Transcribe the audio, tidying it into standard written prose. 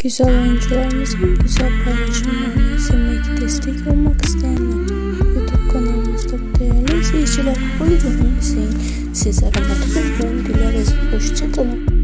Güzel oyuncularımızın güzel paylaşımlarını izlemek, destek olmak isteyenler YouTube kanalımızda değerli izleyiciler buyurun izleyin. Sizlere mutlu bir gün dileriz. Hoşça kalın.